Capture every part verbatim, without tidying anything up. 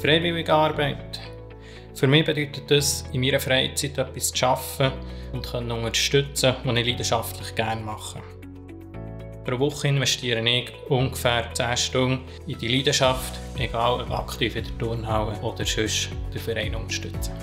Freiwilligenarbeit. Für mich bedeutet das, in meiner Freizeit etwas zu arbeiten und können unterstützen, was ich leidenschaftlich gerne mache. Pro Woche investiere ich ungefähr zehn Stunden in die Leidenschaft, egal ob aktiv in der Turnhalle oder sonst den Verein unterstützen.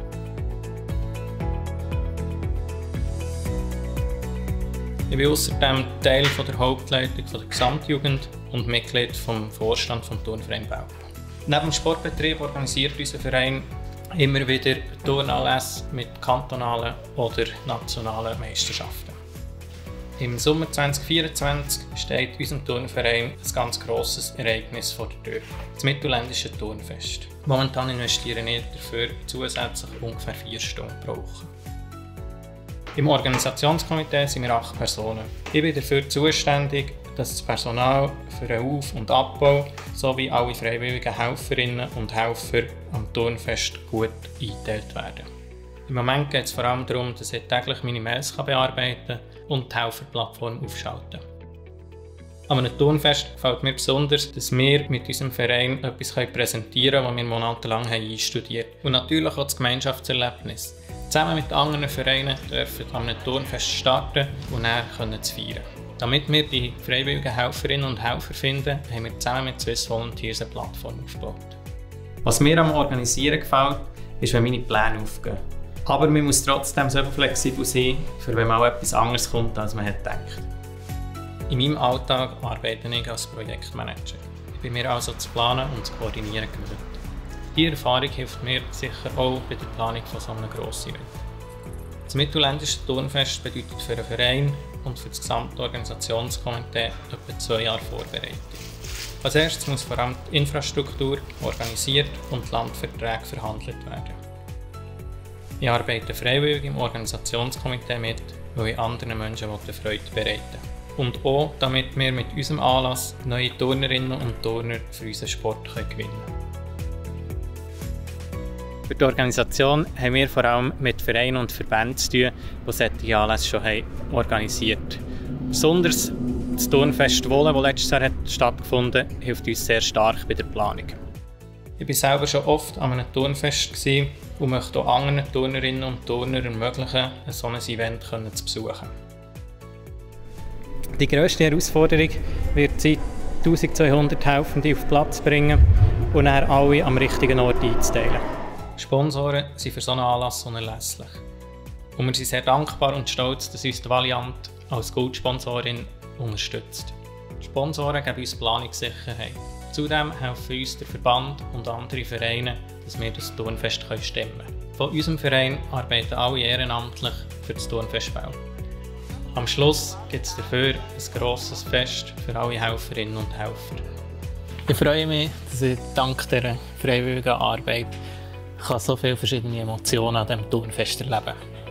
Ich bin außerdem Teil der Hauptleitung der Gesamtjugend und Mitglied vom Vorstand des Turnvereins Belp. Neben dem Sportbetrieb organisiert unser Verein immer wieder Turnanlässe mit kantonalen oder nationalen Meisterschaften. Im Sommer zweitausendvierundzwanzig steht unserem Turnverein ein ganz grosses Ereignis vor der Tür, das Mittelländische Turnfest. Momentan investiere ich dafür zusätzlich ungefähr vier Stunden pro Woche. Im Organisationskomitee sind wir acht Personen. Ich bin dafür zuständig, dass das Personal für den Auf- und Abbau sowie alle freiwilligen Helferinnen und Helfer am Turnfest gut eingeteilt werden. Im Moment geht es vor allem darum, dass ich täglich meine Mails bearbeiten kann und die Helferplattform aufschalten. An einem Turnfest gefällt mir besonders, dass wir mit unserem Verein etwas präsentieren können, was wir monatelang einstudiert haben. Und natürlich auch das Gemeinschaftserlebnis. Zusammen mit anderen Vereinen dürfen an einem Turnfest starten und dann können zu feiern. Damit wir die freiwilligen Helferinnen und Helfer finden, haben wir zusammen mit Swiss Volunteers eine Plattform aufgebaut. Was mir am Organisieren gefällt, ist, wenn meine Pläne aufgehen. Aber man muss trotzdem so flexibel sein, für wenn mal etwas anderes kommt, als man gedacht hat. In meinem Alltag arbeite ich als Projektmanager. Ich bin mir also zu planen und zu koordinieren gewöhnt. Diese Erfahrung hilft mir sicher auch bei der Planung von so einem grossen Event. Das Mittelländische Turnfest bedeutet für den Verein und für das gesamte Organisationskomitee etwa zwei Jahre Vorbereitung. Als erstes muss vor allem die Infrastruktur organisiert und die Landverträge verhandelt werden. Ich arbeite freiwillig im Organisationskomitee mit, weil ich anderen Menschen Freude bereiten will. Und auch, damit wir mit unserem Anlass neue Turnerinnen und Turner für unseren Sport gewinnen können. Für die Organisation haben wir vor allem mit Vereinen und Verbänden zu tun, die solche Anlässe schon haben organisiert haben. Besonders das Turnfest Wohlen, das letztes Jahr hat stattgefunden hat, hilft uns sehr stark bei der Planung. Ich war selber schon oft an einem Turnfest und möchte auch anderen Turnerinnen und Turner ermöglichen, ein solches Event zu besuchen. Die grösste Herausforderung wird sein, eintausendzweihundert Helfende auf den Platz zu bringen und dann alle am richtigen Ort einzuteilen. Sponsoren sind für so einen Anlass unerlässlich. Und wir sind sehr dankbar und stolz, dass uns die Valiant als Goldsponsorin unterstützt. Sponsoren geben uns Planungssicherheit. Zudem helfen uns der Verband und andere Vereine, dass wir das Turnfest stemmen können. Von unserem Verein arbeiten alle ehrenamtlich für das Turnfest Belp. Am Schluss gibt es dafür ein grosses Fest für alle Helferinnen und Helfer. Ich freue mich, dass ich dank dieser freiwilligen Arbeit kann so viele verschiedene Emotionen an diesem Turnfest erleben kann.